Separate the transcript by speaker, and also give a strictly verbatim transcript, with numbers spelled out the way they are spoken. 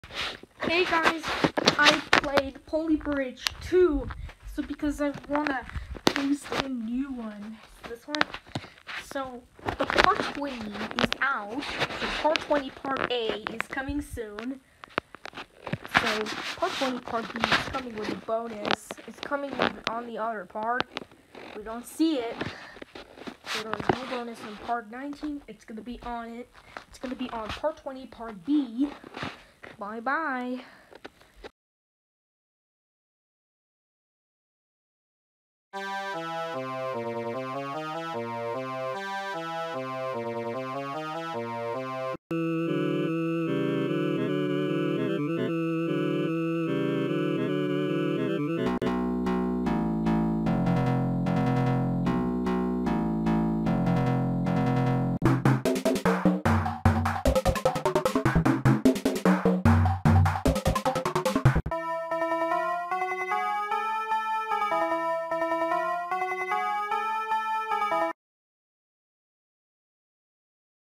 Speaker 1: Hey guys, I played Poly Bridge two, so because I wanna post a new one, this one. So the part twenty is out. So part twenty part A is coming soon. So part twenty part B is coming with a bonus. It's coming on the other part. We don't see it. So there's no bonus on part nineteen. It's gonna be on it. It's gonna be on part twenty part B. Bye bye.